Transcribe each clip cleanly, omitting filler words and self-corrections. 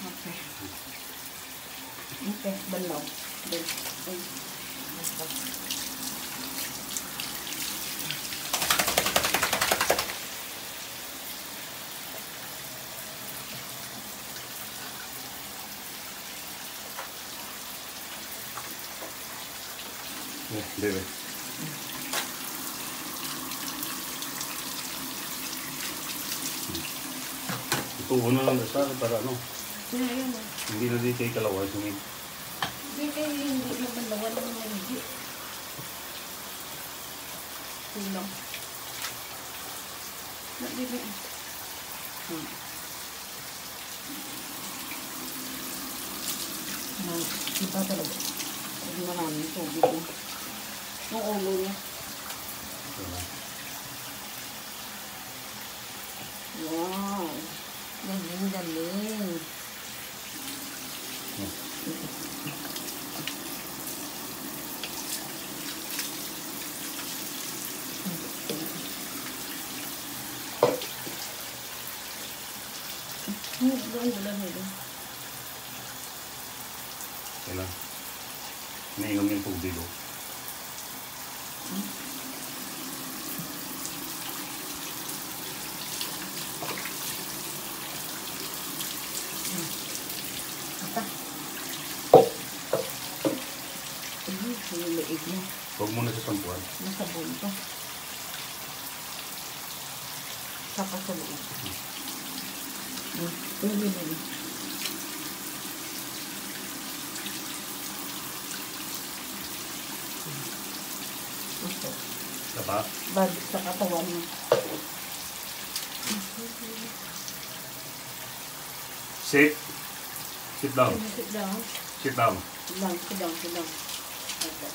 Okay. Okay, balaw. Ay. Basta. Bebe. Ito una lang sa para ano. Ayun. Hindi na dito yung kalaway sumig. Hindi kayo hindi na balawan ng mga hindi. Tulang. Nagbibi. Iba talaga. Hindi mo namin tubig mo. Yung ulo niya. Wow. Galing. Kailan? Nainom yung tubig o. Yung leeg mo. Huwag muna sa sampuan. Nasa bunto. Saka sa leeg. Uli. Ito. Sapa? Bag sa katawan mo. Sit. Sit down. Sit down. Sit down. Sit down. Okay.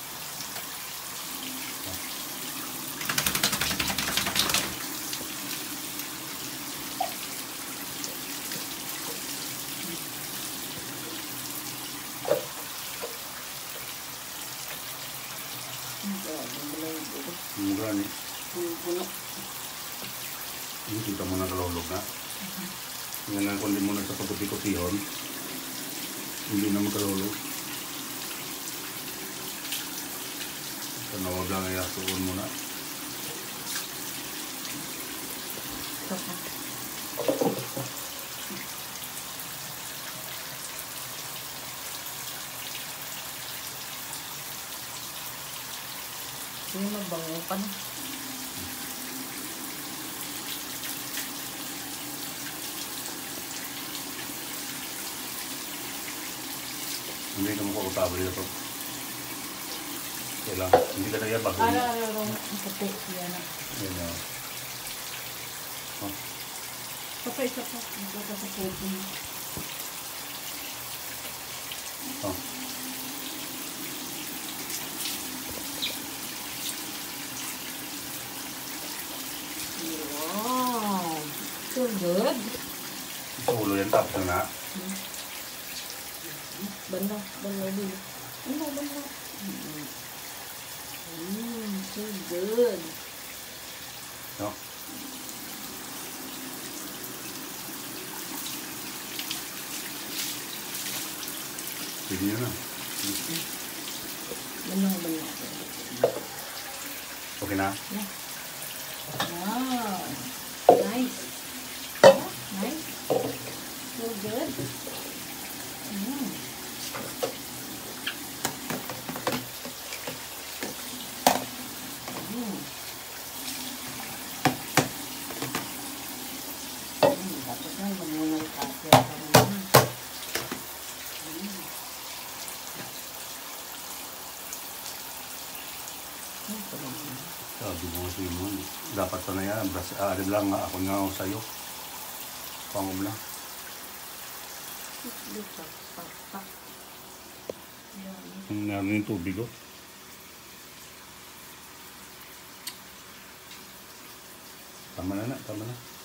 Mura ni. Puno. Hindi kita mo na kalulog na. Ngayon kung di mo na sa paguti-kutihon, hindi na makalulog. Tanawag lang ay asuon mo na. Saka. Hindi magbango pa na. Hindi ka makautable ito. Kailang, hindi ka na yan bago. Araw-araw ang puti. Yan na. Yan na. Kapay sa po. Magkaka sa puti. Wow. So good. Sa ulo yan, tapos na. Banda din. Banda. So good. No? Pwede nyo na. Banda. Okay na? Yeah. Wow. Nice. Nice. So good. Tapos na, mamunal kasi ako naman. Sabi mo kasi mo, dapat pa na yan. Ano lang nga, ako nga ako sa'yo. Pangom lang. Ano yung tubig oh. Tama na.